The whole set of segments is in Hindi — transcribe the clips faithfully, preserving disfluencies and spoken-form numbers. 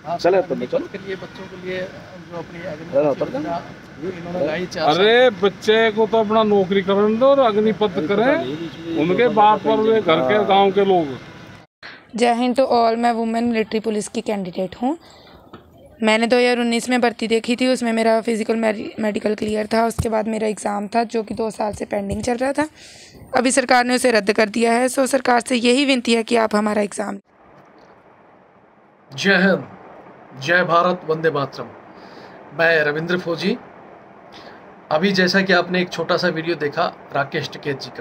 हाँ, चले तो मैं चलो के लिए बच्चों के लिए जो अपनी अरे उतर जा। अग्निपथ इन्होंने लगाई चार साल। अरे बच्चे को तो अपना नौकरी करने दो और अग्निपथ करें, उनके बाप पर वे घर के गांव के लोग। जय हिंद। तो ऑल, मैं वुमेन मिलिट्री पुलिस की कैंडिडेट हूँ। मैंने दो हज़ार उन्नीस में भर्ती देखी थी, उसमें मेरा फिज़िकल मेडिकल क्लियर था। उसके बाद मेरा एग्ज़ाम था जो कि दो साल से पेंडिंग चल रहा था। अभी सरकार ने उसे रद्द कर दिया है। सो सरकार से यही विनती है कि आप हमारा एग्ज़ाम। जय हिंद, जय भारत, वंदे मातरम। मैं रविंद्र फौजी। अभी जैसा कि आपने एक छोटा सा वीडियो देखा राकेश टिकैत जी का,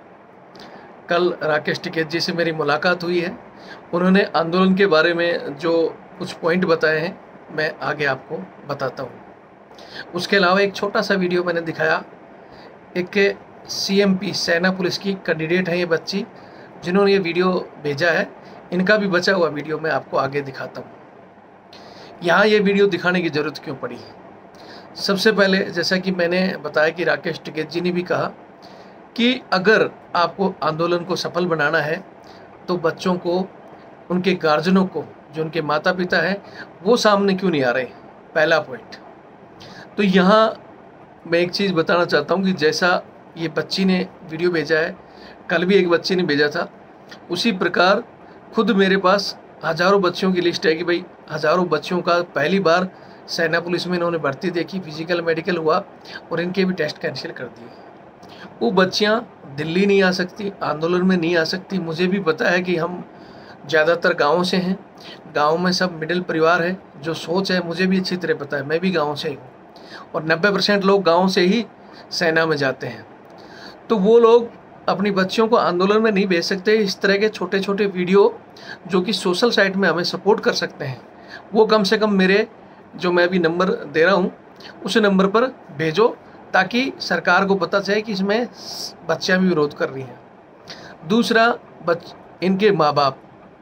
कल राकेश टिकैत जी से मेरी मुलाकात हुई है। उन्होंने आंदोलन के बारे में जो कुछ पॉइंट बताए हैं मैं आगे आपको बताता हूँ। उसके अलावा एक छोटा सा वीडियो मैंने दिखाया, एक सीएमपी सेना पुलिस की कैंडिडेट है ये बच्ची, जिन्होंने ये वीडियो भेजा है। इनका भी बचा हुआ वीडियो मैं आपको आगे दिखाता हूँ। यहाँ ये वीडियो दिखाने की ज़रूरत क्यों पड़ी? सबसे पहले जैसा कि मैंने बताया कि राकेश टिकैत जी ने भी कहा कि अगर आपको आंदोलन को सफल बनाना है तो बच्चों को, उनके गार्जियनों को, जो उनके माता पिता हैं, वो सामने क्यों नहीं आ रहे? पहला पॉइंट। तो यहाँ मैं एक चीज़ बताना चाहता हूँ कि जैसा ये बच्ची ने वीडियो भेजा है, कल भी एक बच्ची ने भेजा था, उसी प्रकार खुद मेरे पास हज़ारों बच्चों की लिस्ट है कि भाई हज़ारों बच्चों का पहली बार सेना पुलिस में इन्होंने भर्ती देखी, फिजिकल मेडिकल हुआ और इनके भी टेस्ट कैंसिल कर दिए। वो बच्चियाँ दिल्ली नहीं आ सकती, आंदोलन में नहीं आ सकती। मुझे भी पता है कि हम ज़्यादातर गाँव से हैं, गाँव में सब मिडिल परिवार है। जो सोच है मुझे भी अच्छी तरह पता है, मैं भी गाँव से ही हूँ और नब्बे परसेंट लोग गाँव से ही सेना में जाते हैं। तो वो लोग अपनी बच्चियों को आंदोलन में नहीं भेज सकते। इस तरह के छोटे छोटे वीडियो जो कि सोशल साइट में हमें सपोर्ट कर सकते हैं, वो कम से कम मेरे जो मैं अभी नंबर दे रहा हूँ उस नंबर पर भेजो, ताकि सरकार को पता चले कि इसमें बच्चियाँ भी विरोध कर रही हैं। दूसरा, बच इनके माँ बाप,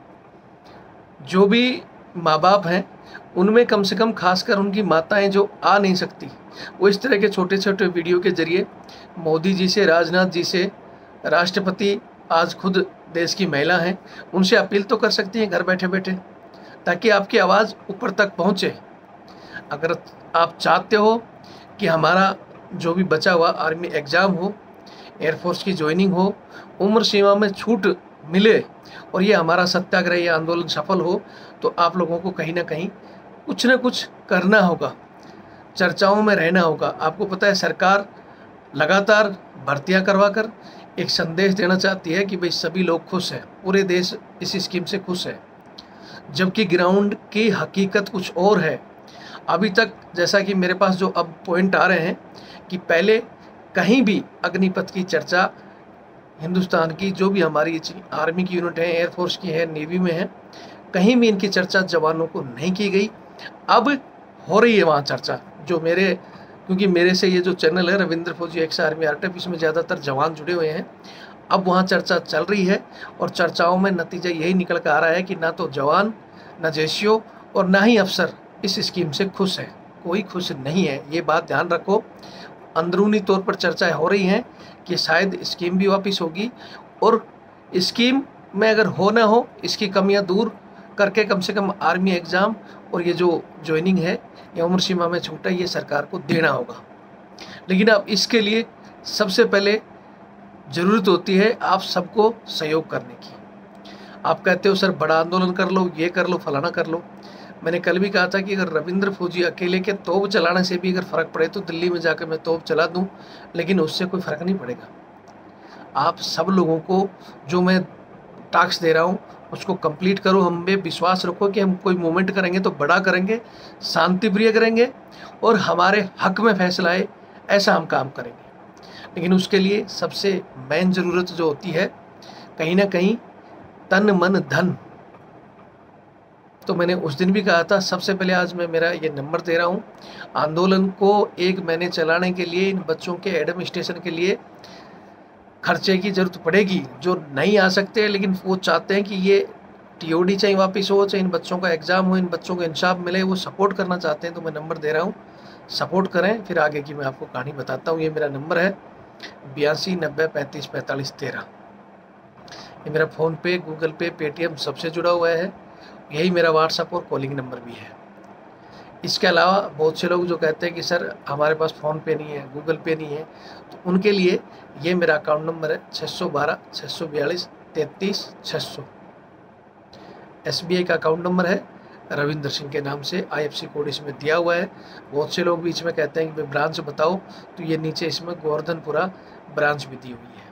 जो भी माँ बाप हैं उनमें कम से कम खासकर उनकी माताएं जो आ नहीं सकती, वो इस तरह के छोटे छोटे वीडियो के जरिए मोदी जी से, राजनाथ जी से, राष्ट्रपति आज खुद देश की महिला हैं, उनसे अपील तो कर सकती हैं घर बैठे बैठे, ताकि आपकी आवाज़ ऊपर तक पहुँचे। अगर आप चाहते हो कि हमारा जो भी बचा हुआ आर्मी एग्ज़ाम हो, एयरफोर्स की ज्वाइनिंग हो, उम्र सीमा में छूट मिले और ये हमारा सत्याग्रह, ये आंदोलन सफल हो, तो आप लोगों को कहीं ना कहीं कुछ ना कुछ करना होगा, चर्चाओं में रहना होगा। आपको पता है सरकार लगातार भर्तियां करवा कर एक संदेश देना चाहती है कि भाई सभी लोग खुश हैं, पूरे देश इस स्कीम से खुश है, जबकि ग्राउंड की हकीकत कुछ और है। अभी तक जैसा कि मेरे पास जो अब पॉइंट आ रहे हैं कि पहले कहीं भी अग्निपथ की चर्चा हिंदुस्तान की जो भी हमारी आर्मी की यूनिट है, एयरफोर्स की है, नेवी में है, कहीं भी इनकी चर्चा जवानों को नहीं की गई। अब हो रही है वहाँ चर्चा, जो मेरे, क्योंकि मेरे से ये जो चैनल है रविंद्र फौजी एक्स आर्मी आर्टअप, इसमें ज़्यादातर जवान जुड़े हुए हैं। अब वहाँ चर्चा चल रही है और चर्चाओं में नतीजा यही निकल कर आ रहा है कि ना तो जवान, ना जेसीओ और ना ही अफसर इस स्कीम से खुश है। कोई खुश नहीं है, ये बात ध्यान रखो। अंदरूनी तौर पर चर्चाएं हो रही हैं कि शायद स्कीम भी वापस होगी, और स्कीम में अगर हो ना हो, इसकी कमियां दूर करके कम से कम आर्मी एग्ज़ाम और ये जो ज्वाइनिंग है या उम्र सीमा में छूट है, ये सरकार को देना होगा। लेकिन अब इसके लिए सबसे पहले ज़रूरत होती है आप सबको सहयोग करने की। आप कहते हो सर बड़ा आंदोलन कर लो, ये कर लो, फलाना कर लो। मैंने कल भी कहा था कि अगर रविंद्र फौजी अकेले के तोप चलाने से भी अगर फ़र्क पड़े तो दिल्ली में जाकर मैं तोप चला दूं, लेकिन उससे कोई फ़र्क नहीं पड़ेगा। आप सब लोगों को जो मैं टास्क दे रहा हूं उसको कंप्लीट करो। हम पे विश्वास रखो कि हम कोई मूवमेंट करेंगे तो बड़ा करेंगे, शांति प्रिय करेंगे और हमारे हक में फैसला आए ऐसा हम काम करेंगे। लेकिन उसके लिए सबसे मेन ज़रूरत जो होती है कहीं ना कहीं तन मन धन। तो मैंने उस दिन भी कहा था, सबसे पहले आज मैं मेरा ये नंबर दे रहा हूँ। आंदोलन को एक महीने चलाने के लिए इन बच्चों के एडमिनिस्ट्रेशन के लिए खर्चे की ज़रूरत पड़ेगी, जो नहीं आ सकते लेकिन वो चाहते हैं कि ये टीओडी चाहे वापस हो, चाहे इन बच्चों का एग्ज़ाम हो, इन बच्चों को इंसाफ मिले, वो सपोर्ट करना चाहते हैं। तो मैं नंबर दे रहा हूँ, सपोर्ट करें। फिर आगे की मैं आपको कहानी बताता हूँ। ये मेरा नंबर है बयासी नब्बे पैंतीस पैंतालीस तेरह। ये मेरा फ़ोन पे, गूगल पे, पेटीएम सबसे जुड़ा हुआ है यही मेरा व्हाट्सएप और कॉलिंग नंबर भी है। इसके अलावा बहुत से लोग जो कहते हैं कि सर हमारे पास फ़ोन पे नहीं है, गूगल पे नहीं है, तो उनके लिए ये मेरा अकाउंट नंबर है छः सौ बारह छः सौ बयालीस तैंतीस छः सौ। एस बी आई का अकाउंट नंबर है, रविंद्र सिंह के नाम से, आई एफ सी कोड इसमें दिया हुआ है। बहुत से लोग बीच में कहते हैं कि भाई ब्रांच बताओ, तो ये नीचे इसमें गोवर्धनपुरा ब्रांच भी दी हुई है।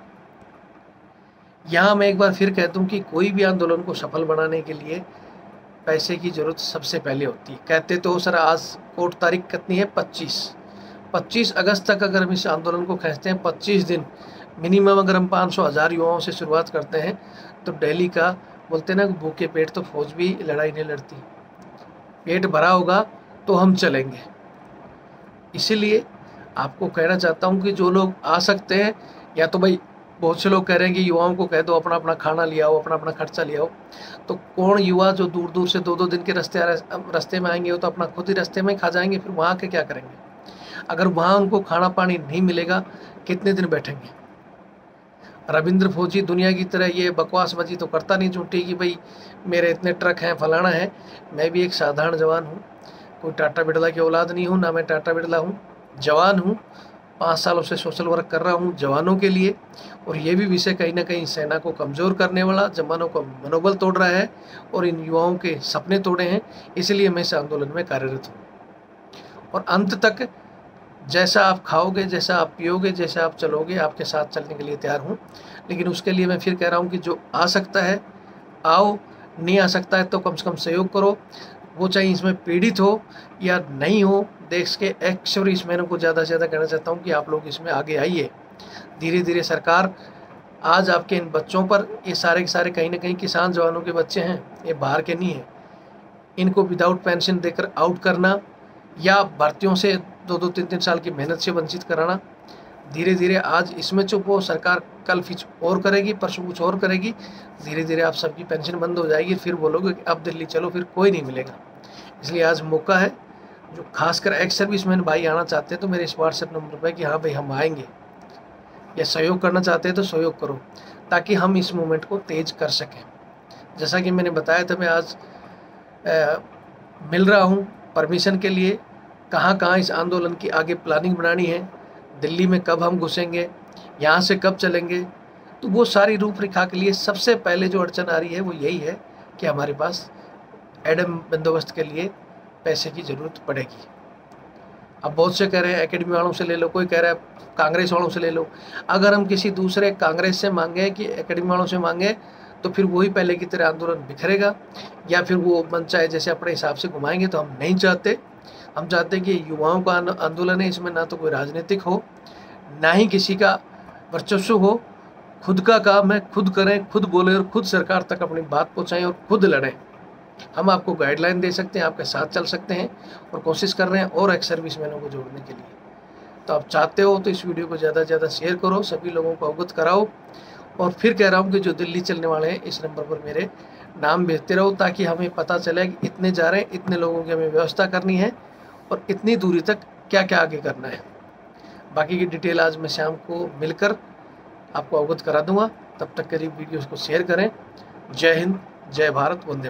यहाँ मैं एक बार फिर कहता हूँ कि कोई भी आंदोलन को सफल बनाने के लिए पैसे की ज़रूरत सबसे पहले होती है। कहते तो सर आज कोर्ट तारीख कितनी है, पच्चीस पच्चीस अगस्त तक अगर हम इस आंदोलन को खींचते हैं, पच्चीस दिन मिनिमम अगर हम पाँच सौ हज़ार युवाओं से शुरुआत करते हैं, तो दिल्ली का बोलते हैं ना, भूखे पेट तो फौज भी लड़ाई नहीं लड़ती। पेट भरा होगा तो हम चलेंगे। इसीलिए आपको कहना चाहता हूँ कि जो लोग आ सकते हैं, या तो भाई बहुत से लोग कह रहे हैं कि युवाओं को कह दो अपना अपना खाना ले आओ, अपना अपना खर्चा ले आओ। तो कौन युवा जो दूर दूर से दो दो दिन के रास्ते रास्ते में आएंगे, वो तो अपना खुद ही रास्ते में खा जाएंगे, फिर वहाँ के क्या करेंगे? अगर वहाँ उनको खाना पानी नहीं मिलेगा, कितने दिन बैठेंगे? रविंद्र फौजी दुनिया की तरह ये बकवासबाजी तो करता नहीं झूठी कि भाई मेरे इतने ट्रक हैं, फलाना है। मैं भी एक साधारण जवान हूँ, कोई टाटा बिरला की औलाद नहीं हूँ, ना मैं टाटा बिरला हूँ। जवान हूँ, पाँच सालों से सोशल वर्क कर रहा हूँ जवानों के लिए, और ये भी विषय कहीं ना कहीं सेना को कमज़ोर करने वाला, जवानों का मनोबल तोड़ रहा है और इन युवाओं के सपने तोड़े हैं। इसलिए मैं इस आंदोलन में कार्यरत हूँ। और अंत तक जैसा आप खाओगे, जैसा आप पियोगे, जैसा आप चलोगे, आपके साथ चलने के लिए तैयार हूँ। लेकिन उसके लिए मैं फिर कह रहा हूँ कि जो आ सकता है आओ, नहीं आ सकता है तो कम से कम सहयोग करो। वो चाहे इसमें पीड़ित हो या नहीं हो, देश के एक्स सर्विसमैनों को ज़्यादा से ज़्यादा कहना चाहता हूँ कि आप लोग इसमें आगे आइए। धीरे धीरे सरकार आज आपके इन बच्चों पर, ये सारे के सारे कहीं ना कहीं किसान जवानों के बच्चे हैं, ये बाहर के नहीं हैं, इनको विदाउट पेंशन देकर आउट करना या भर्तियों से दो दो तीन तीन साल की मेहनत से वंचित कराना, धीरे धीरे आज इसमें चुप हो, सरकार कल कुछ और करेगी, परसों कुछ और करेगी। धीरे धीरे आप सबकी पेंशन बंद हो जाएगी, फिर बोलोगे कि अब दिल्ली चलो, फिर कोई नहीं मिलेगा। इसलिए आज मौका है, जो खासकर एक्स सर्विसमैन भाई आना चाहते हैं तो मेरे इस व्हाट्सएप नंबर पर कि हाँ भाई हम आएंगे, या सहयोग करना चाहते हैं तो सहयोग करो, ताकि हम इस मूवमेंट को तेज कर सकें। जैसा कि मैंने बताया था, मैं आज आ, मिल रहा हूँ परमिशन के लिए, कहाँ कहाँ इस आंदोलन की आगे प्लानिंग बनानी है, दिल्ली में कब हम घुसेंगे, यहाँ से कब चलेंगे। तो वो सारी रूपरेखा के लिए सबसे पहले जो अड़चन आ रही है वो यही है कि हमारे पास एडम बंदोबस्त के लिए पैसे की ज़रूरत पड़ेगी। अब बहुत से कह रहे हैं एकेडमी वालों से ले लो, कोई कह रहा है कांग्रेस वालों से ले लो। अगर हम किसी दूसरे कांग्रेस से मांगे कि एकेडमी वालों से मांगे, तो फिर वही पहले की तरह आंदोलन बिखरेगा, या फिर वो मन चाहे जैसे अपने हिसाब से घुमाएंगे। तो हम नहीं चाहते। हम चाहते हैं कि युवाओं का आंदोलन है, इसमें ना तो कोई राजनीतिक हो, ना ही किसी का वर्चस्व हो। खुद का काम है, खुद करें, खुद बोलें और खुद सरकार तक अपनी बात पहुंचाएं और खुद लड़ें। हम आपको गाइडलाइन दे सकते हैं, आपके साथ चल सकते हैं, और कोशिश कर रहे हैं और एक्स सर्विसमैनों को जोड़ने के लिए। तो आप चाहते हो तो इस वीडियो को ज़्यादा से ज़्यादा शेयर करो, सभी लोगों को अवगत कराओ। और फिर कह रहा हूँ कि जो दिल्ली चलने वाले हैं, इस नंबर पर मेरे नाम भेजते रहो, ताकि हमें पता चले कि इतने जा रहे हैं, इतने लोगों की हमें व्यवस्था करनी है और इतनी दूरी तक क्या क्या आगे करना है। बाकी की डिटेल आज मैं शाम को मिलकर आपको अवगत करा दूंगा। तब तक करीब वीडियोस को शेयर करें। जय हिंद, जय भारत, वंदे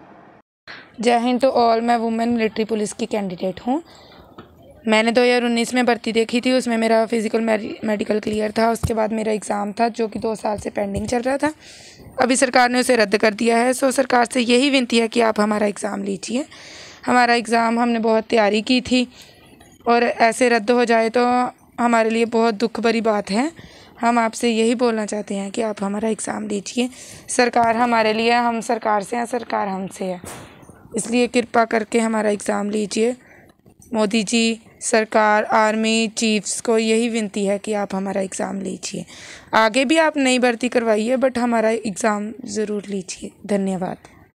मातरम। Jai Hind to all. मैं वुमेन मिलिट्री पुलिस की कैंडिडेट हूँ। मैंने दो हज़ार उन्नीस में भर्ती देखी थी, उसमें मेरा फिज़िकल मेडिकल क्लियर था। उसके बाद मेरा एग्ज़ाम था जो कि दो साल से पेंडिंग चल रहा था। अभी सरकार ने उसे रद्द कर दिया है। सो सरकार से यही विनती है कि आप हमारा एग्ज़ाम लीजिए। हमारा एग्ज़ाम हमने बहुत तैयारी की थी और ऐसे रद्द हो जाए तो हमारे लिए बहुत दुख भरी बात है। हम आपसे यही बोलना चाहते हैं कि आप हमारा एग्ज़ाम लीजिए। सरकार हमारे लिए, हम सरकार से हैं, सरकार हमसे है, इसलिए कृपा करके हमारा एग्ज़ाम लीजिए। मोदी जी, सरकार, आर्मी चीफ्स को यही विनती है कि आप हमारा एग्ज़ाम लीजिए। आगे भी आप नई भर्ती करवाइए, बट हमारा एग्ज़ाम ज़रूर लीजिए। धन्यवाद।